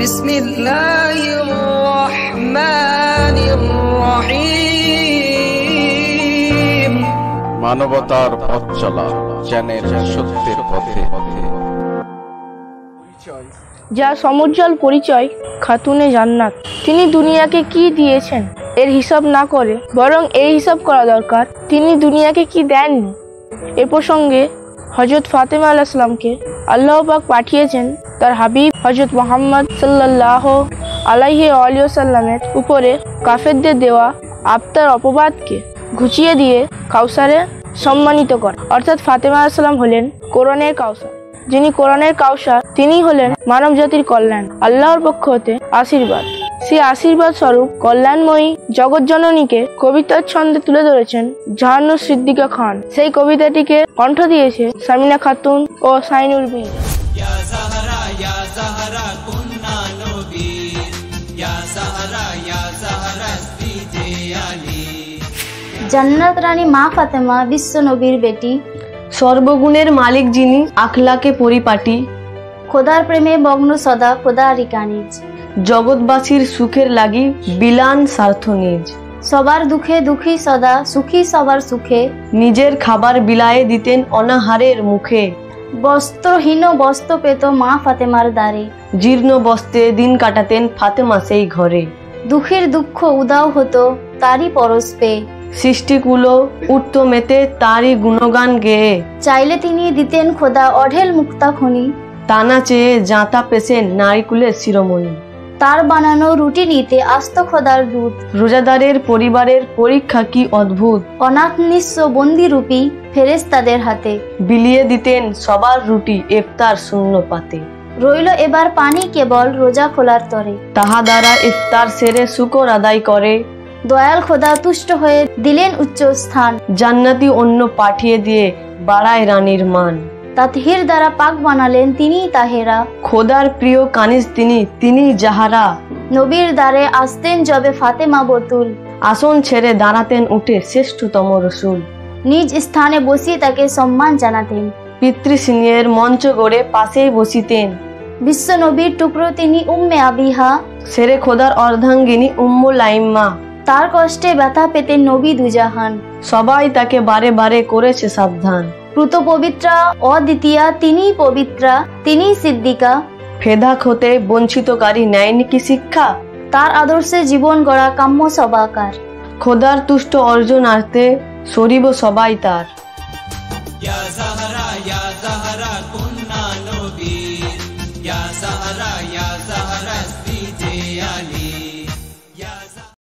বিসমিল্লাহির রহমানির রহিম। মানবতার পথ চলা, জ্ঞানের সত্যের পথে। যার সমুজ্জ্বল পরিচয় খাতুনে জান্নাত। তিনি দুনিয়াকে কি দিয়েছেন এর হিসাব না করে বরং এই হিসাব করা দরকার তিনি দুনিয়াকে কি দেননি। এ প্রসঙ্গে হযরত ফাতেমা আলাইহিস সালামকে আল্লাহ পাক পাঠিয়েছেন তার হাবিব হযরত মুহাম্মদ সাল্লাল্লাহু আলাইহি ওয়াসাল্লামের উপরে কাফেরদের দেওয়া আবতার অপবাদকে ঘুচিয়ে দিয়ে কাউসারে সম্মানিত করা। অর্থাৎ ফাতেমা আলাইহিস সালাম হলেন কোরআনের কাউসার। যিনি কোরআনের কাউসার তিনি হলেন মানব জাতির কল্যাণ, আল্লাহর পক্ষ হতে আশীর্বাদ। সেই আশীর্বাদ স্বরূপ কল্যাণময়ী জগৎ জননীকে কবিতার ছন্দে তুলে ধরেছেন জাহানুর সিদ্দিকা খান। সেই কবিতাটিকে কণ্ঠ দিয়েছে সামিনা খাতুন ও সাইনুর বিন। জান্নাত রানী মা ফাতেমা বিশ্ব নবীর বেটি, সর্বগুণের মালিক যিনি আখলাকে পরিপাটি, খোদার প্রেমে মগ্ন সদা খোদারি কানিজ, জগৎবাসীর সুখের লাগি বিলান স্বার্থ নিজ, সবার দুঃখে দুঃখী সদা সুখী সবার সুখে, নিজের খাবার বিলায়ে দিতেন অনাহারের মুখে, বস্ত্রহীন বস্ত্র পেত মা ফাতেমার দ্বারে, জীর্ণ বস্ত্রে দিন কাটাতেন ফাতেমা সেই ঘরে, দুঃখের দুঃখ উদাও হতো তারই পরশ পেয়ে, সৃষ্টিকুলো উঠত মেতে তারই গুণগান গেয়ে, চাইলে তিনি দিতেন খোদা অঢেল মুক্তা খনি, টানা চেয়ে জাঁতা পেশেন নারীকুলের শিরোমণি, তার বানানো রুটি নিতে আস্ত খোদার দূত, রোজাদারের পরিবারের পরীক্ষা কি অদ্ভুত, অনাথ নিঃস্ব বন্দি রূপী ফেরেশতাদের হাতে, বিলিয়ে দিতেন সবার রুটি ইফতার শূন্য পাতে, রইল এবার পানি কেবল রোজা খোলার তরে, তাহা দ্বারা ইফতার সেরে শুকর আদায় করে, দয়াল খোদা তুষ্ট হয়ে দিলেন উচ্চ স্থান, জান্নাতি অন্য পাঠিয়ে দিয়ে বাড়ায় রানীর মান, তাতহির দ্বারা পাক বানালেন তিনিই তাহেরা, খোদার প্রিয় কানিজ তিনি যাহারা, নবীর দ্বারে আসতেন যবে ফাতেমা বতুল, আসন ছেড়ে দাঁড়াতেন উঠে শ্রেষ্ঠতম রসুল, নিজ স্থানে বসিয়ে তাকে সম্মান জানাতেন, পিতৃস্নেহের মঞ্চ গড়ে পাশেই বসিতেন, বিশ্ব নবীর টুকরো তিনি উম্মে আবিহা, সেরে খোদার অর্ধাঙ্গিনী উম্মুল আইম্মা, তার কষ্টে ব্যথা পেতেন নবী দুজাহান, সবাই তাকে বারে বারে করেছে সাবধান, প্রত পবিত্রা অদ্বিতীয়া তিনিই পবিত্রা তিনিই সিদ্দিকা, ফেদাক হতে বঞ্চিতকারী নেয়নি কি শিক্ষা, তার আদর্শে জীবন গড়া কাম্য সবাকার, খোদার তুষ্ট অর্জনার্থে সরিব সবাই তার।